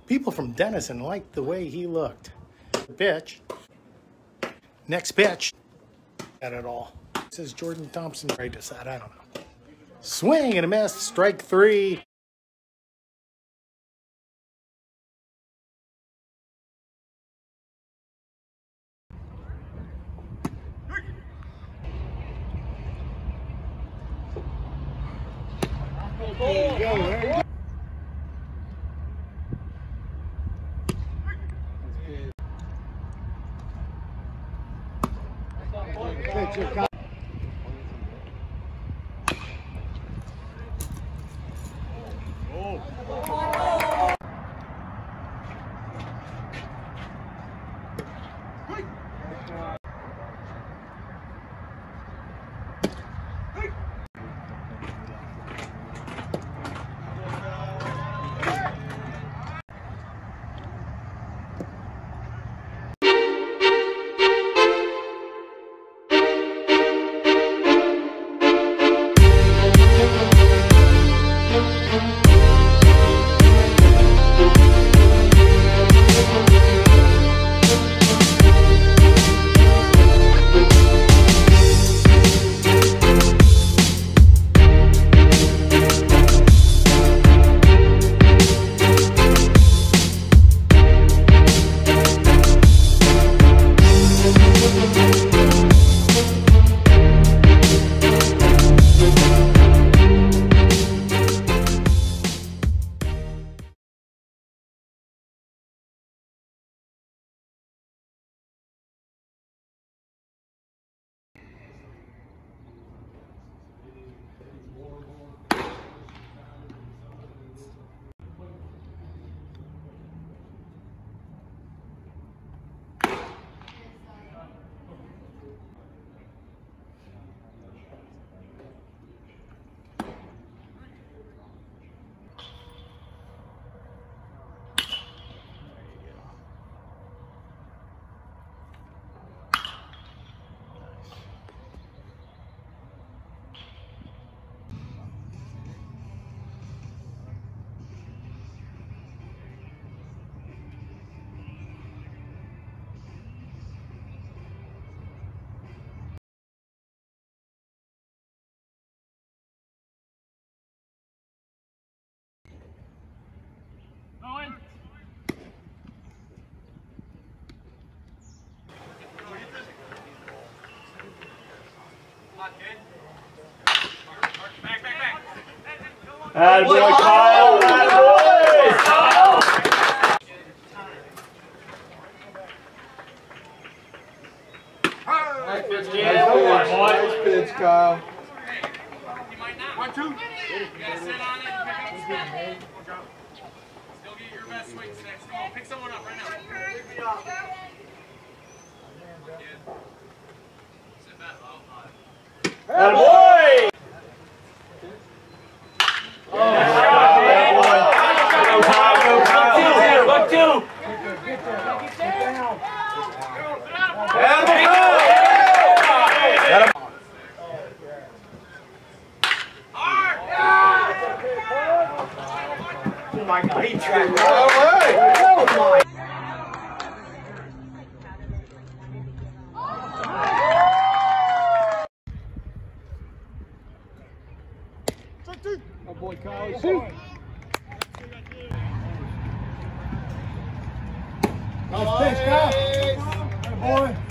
People from Denison liked the way he looked. Pitch. Next pitch. At it all. Says Jordan Thompson right to that. I don't know. Swing and a miss. Strike 3. There you go. Attaboy, Kyle! Attaboy! Nice pitch, Kyle. 1, 2. You gotta sit on it and pick up the spot. Still get your best swing six. Come on, pick someone up right now. Pick me up. Sit back. Attaboy! Oh my God, he tracked it. All right. Oh Oh boy, Kyle. Shoot. Nice pitch, Kyle. Boy.